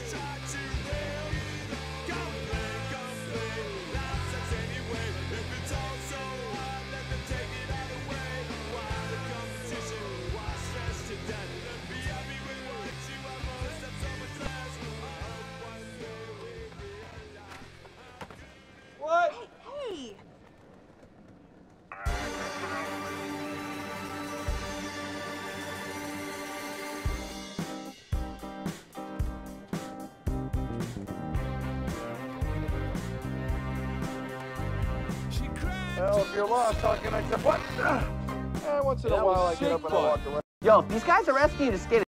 What? Hey! Well, if you're lost, how can I tell what? Once in a while I get up and I walk around. Yo, if these guys are asking you to skate